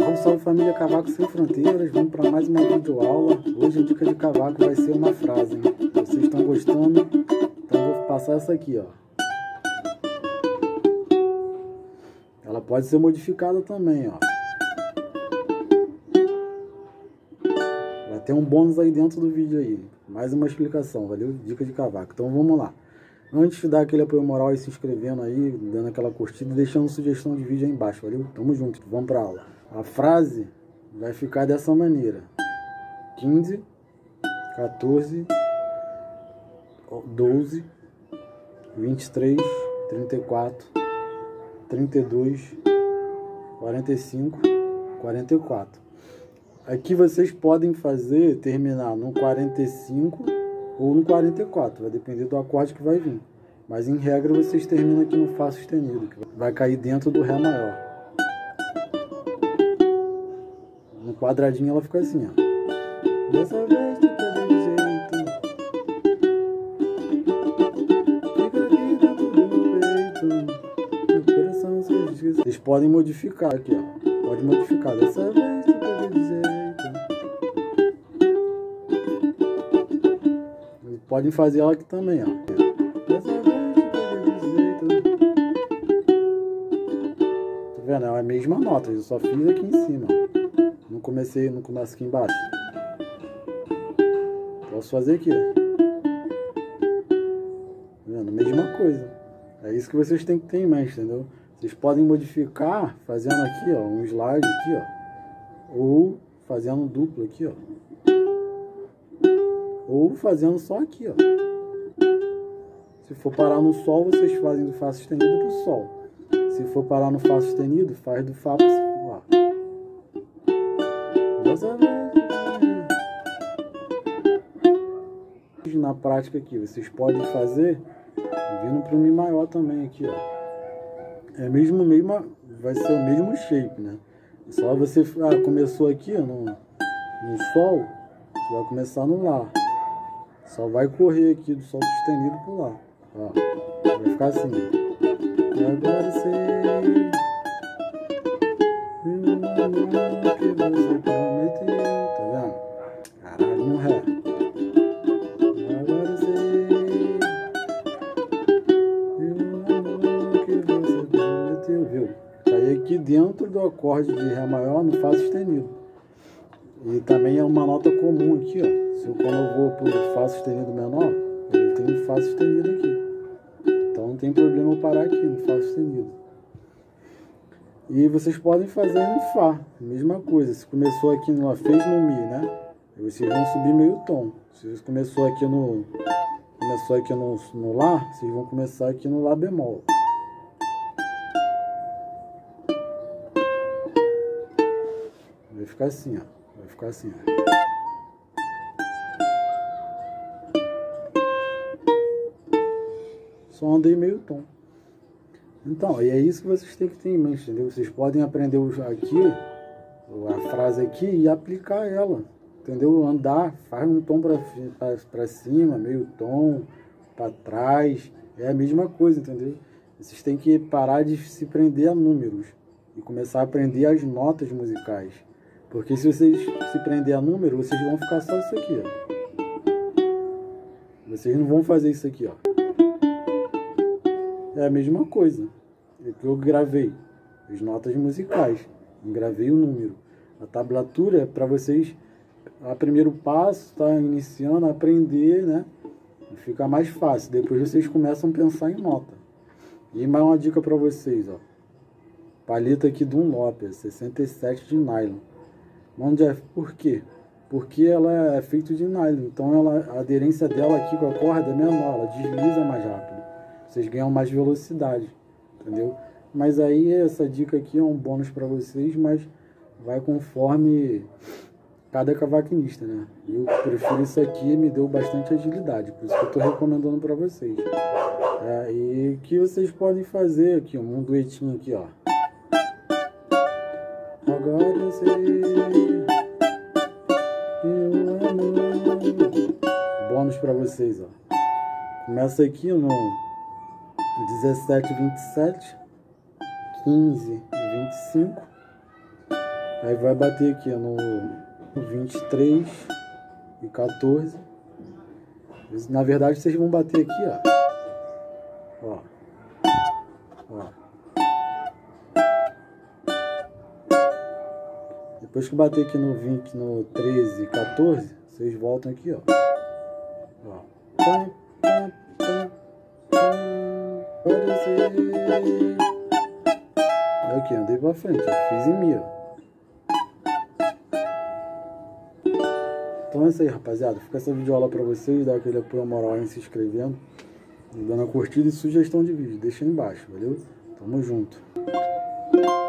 Salve, salve família Cavaco Sem Fronteiras, vamos para mais uma videoaula. Hoje a dica de cavaco vai ser uma frase, hein? Vocês estão gostando? Então eu vou passar essa aqui, ó. Ela pode ser modificada também, ó. Vai ter um bônus aí dentro do vídeo aí. Mais uma explicação, valeu? Dica de cavaco. Então vamos lá. Antes de dar aquele apoio moral e se inscrevendo aí, dando aquela curtida e deixando sugestão de vídeo aí embaixo, valeu? Tamo junto, vamos pra aula. A frase vai ficar dessa maneira: 15, 14, 12, 23, 34, 32, 45, 44. Aqui vocês podem terminar no 45 ou no 44, vai depender do acorde que vai vir. Mas em regra vocês terminam aqui no Fá sustenido, que vai cair dentro do Ré maior. No quadradinho ela fica assim, ó. Dessa vez tu tá de jeito, fica aqui dentro do peito, meu coração se esquece. Vocês podem modificar aqui, ó. Pode modificar. Dessa vez tu tá de jeito. Podem fazer ela aqui também, ó. Dessa vez tu tá de jeito. Tá vendo? É a mesma nota, eu só fiz aqui em cima, ó. Não começo aqui embaixo. Posso fazer aqui, ó. Tá vendo? Mesma coisa. É isso que vocês têm que ter em mente, entendeu? Vocês podem modificar fazendo aqui, ó, um slide aqui, ó. Ou fazendo duplo aqui, ó. Ou fazendo só aqui, ó. Se for parar no Sol, vocês fazem do Fá sustenido pro Sol. Se for parar no Fá sustenido, faz do Fá pro Lá. Na prática aqui, vocês podem fazer vindo para o Mi maior também aqui, ó. É vai ser o mesmo shape, né? Só você começou aqui, ó, no Sol, você vai começar no Lá. Só vai correr aqui do Sol sustenido pro Lá, ó. Vai ficar assim. E agora sei que você prometeu, tá vendo? Caralho, no Ré. Agora sei o amor que você prometeu, viu? Cai aqui dentro do acorde de Ré maior no Fá sustenido. E também é uma nota comum aqui, ó. Quando eu vou pro Fá sustenido menor, ele tem um Fá sustenido aqui. Então não tem problema eu parar aqui no Fá sustenido. E vocês podem fazer no Fá, mesma coisa. Se começou aqui no Lá, fez no Mi, né? Vocês vão subir meio tom. Se você começou aqui no Lá, vocês vão começar aqui no Lá bemol. Vai ficar assim, ó. Vai ficar assim, ó. Só andei meio tom. Então, e é isso que vocês têm que ter em mente, entendeu? Vocês podem aprender aqui, a frase aqui, e aplicar ela, entendeu? Andar, faz um tom pra cima, meio tom, pra trás, é a mesma coisa, entendeu? Vocês têm que parar de se prender a números e começar a aprender as notas musicais. Porque se vocês se prender a número, vocês vão ficar só isso aqui, ó. Vocês não vão fazer isso aqui, ó. É a mesma coisa. É que eu gravei as notas musicais, gravei o número. A tablatura é para vocês, a primeiro passo, tá iniciando a aprender, né? E fica mais fácil. Depois vocês começam a pensar em nota. E mais uma dica para vocês, ó. Palheta aqui Dunlop, 67 de nylon. Mano Jeff, por quê? Porque ela é feita de nylon, então a aderência dela aqui com a corda é menor, ela desliza mais rápido. Vocês ganham mais velocidade, entendeu? Mas aí essa dica aqui é um bônus para vocês, mas vai conforme cada cavaquinista, né? Eu prefiro isso aqui, me deu bastante agilidade, por isso que eu estou recomendando para vocês. E que vocês podem fazer aqui, um duetinho aqui, ó. Agora eu sei, eu amo. Bônus para vocês, ó. Começa aqui no 17, 27, 15 e 25. Aí vai bater aqui no 23 e 14. Na verdade, vocês vão bater aqui, ó. Ó. Depois que bater aqui no 20, no 13 e 14, vocês voltam aqui, ó. Ó. Aqui, andei pra frente, ó. Fiz em Mi, ó. Então é isso aí, rapaziada. Fica essa videoaula pra vocês. Dá aquele apoio moral aí, se inscrevendo, dando a curtida e sugestão de vídeo. Deixa aí embaixo, valeu? Tamo junto.